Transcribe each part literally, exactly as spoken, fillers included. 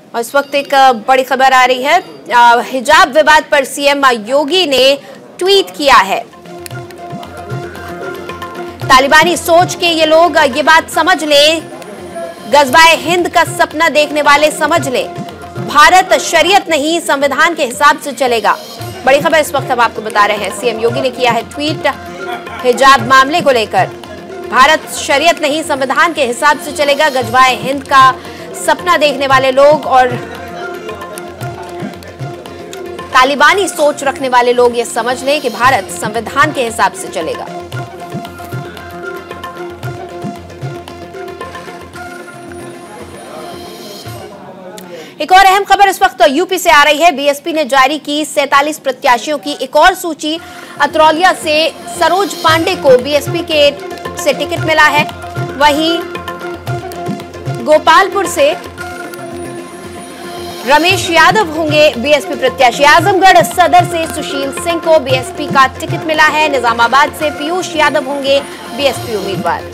और इस वक्त एक बड़ी खबर आ रही है। हिजाब विवाद पर सीएम योगी ने ट्वीट किया है। तालिबानी सोच के ये लोग ये बात समझ लें, गज़वाए हिंद का सपना देखने वाले समझ लें, भारत शरीयत नहीं संविधान के हिसाब से चलेगा। बड़ी खबर इस वक्त हम आपको बता रहे हैं। सीएम योगी ने किया है ट्वीट हिजाब मामले को लेकर। भारत शरीयत नहीं संविधान के हिसाब से चलेगा। गज़वाए हिंद का सपना देखने वाले लोग और तालिबानी सोच रखने वाले लोग ये समझ लें कि भारत संविधान के हिसाब से चलेगा। एक और अहम खबर इस वक्त यूपी से आ रही है। बीएसपी ने जारी की सैंतालीस प्रत्याशियों की एक और सूची। अतरौलिया से सरोज पांडे को बीएसपी के से टिकट मिला है। वहीं गोपालपुर से रमेश यादव होंगे बीएसपी प्रत्याशी। आजमगढ़ सदर से सुशील सिंह को बीएसपी का टिकट मिला है। निजामाबाद से पीयूष यादव होंगे बीएसपी उम्मीदवार।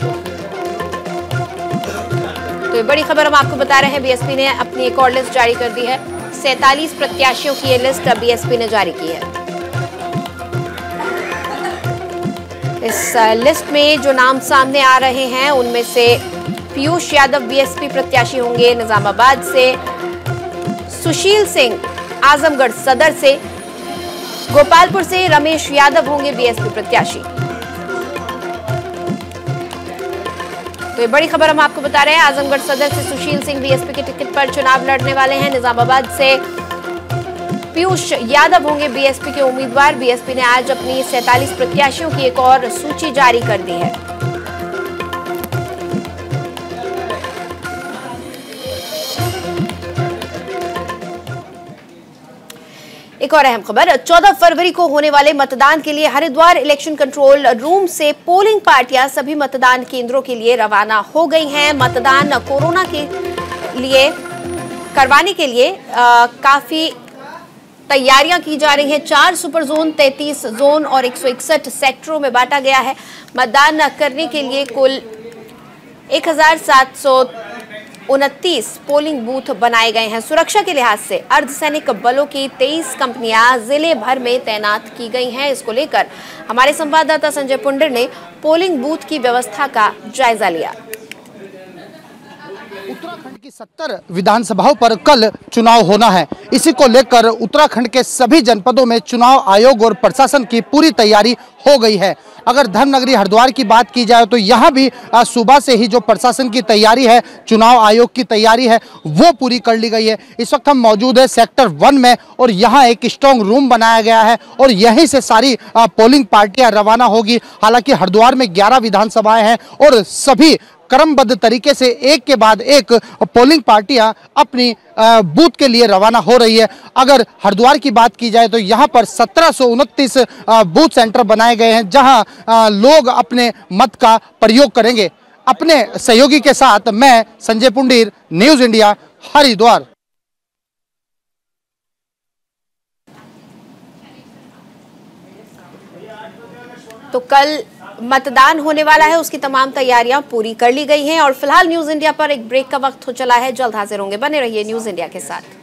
तो ये बड़ी खबर हम आपको बता रहे हैं। बीएसपी ने अपनी एक और लिस्ट जारी कर दी है। सैंतालीस प्रत्याशियों की ये लिस्ट बीएसपी ने जारी की है। इस लिस्ट में जो नाम सामने आ रहे हैं उनमें से पीयूष यादव बीएसपी प्रत्याशी होंगे निजामाबाद से, सुशील सिंह आजमगढ़ सदर से, गोपालपुर से रमेश यादव होंगे बीएसपी प्रत्याशी। तो ये बड़ी खबर हम आपको बता रहे हैं। आजमगढ़ सदर से सुशील सिंह बीएसपी के टिकट पर चुनाव लड़ने वाले हैं। निजामाबाद से पीयूष यादव होंगे बीएसपी के उम्मीदवार। बीएसपी ने आज अपनी सैंतालीस प्रत्याशियों की एक और सूची जारी कर दी है। एक और अहम खबर, चौदह फरवरी को होने वाले मतदान के लिए हरिद्वार इलेक्शन कंट्रोल रूम से पोलिंग पार्टियां सभी मतदान केंद्रों के लिए रवाना हो गई हैं। मतदान कोरोना के लिए करवाने के लिए आ, काफी तैयारियां की जा रही हैं। चार सुपर जोन, तैंतीस जोन और एक सौ इकसठ सेक्टरों में बांटा गया है। मतदान करने के लिए कुल एक हजार सात सौ उनतीस पोलिंग बूथ बनाए गए हैं। सुरक्षा के लिहाज से अर्धसैनिक बलों की तेईस कंपनियां जिले भर में तैनात की गई हैं। इसको लेकर हमारे संवाददाता संजय पुंडर ने पोलिंग बूथ की व्यवस्था का जायजा लिया। उत्तराखंड की सत्तर विधानसभाओं पर कल चुनाव होना है। इसी को लेकर उत्तराखंड के सभी जनपदों में चुनाव आयोग और प्रशासन की पूरी तैयारी हो गई है। अगर धर्मनगरी हरिद्वार की बात की जाए तो यहाँ भी सुबह से ही जो प्रशासन की तैयारी है, चुनाव आयोग की तैयारी है, वो पूरी कर ली गई है। इस वक्त हम मौजूद है सेक्टर वन में और यहाँ एक स्ट्रॉन्ग रूम बनाया गया है और यहीं से सारी पोलिंग पार्टियां रवाना होगी। हालांकि हरिद्वार में ग्यारह विधानसभाएं हैं और सभी क्रमबद्ध तरीके से एक के बाद एक पोलिंग पार्टियां अपनी बूथ के लिए रवाना हो रही है। अगर हरिद्वार की बात की जाए तो यहां पर सत्रह सौ उनतीस बूथ सेंटर बनाए गए हैं जहां लोग अपने मत का प्रयोग करेंगे। अपने सहयोगी के साथ मैं संजय पुंडीर, न्यूज इंडिया, हरिद्वार। तो कल मतदान होने वाला है, उसकी तमाम तैयारियां पूरी कर ली गई हैं और फिलहाल न्यूज इंडिया पर एक ब्रेक का वक्त हो चला है। जल्द हाजिर होंगे, बने रहिए न्यूज इंडिया के साथ।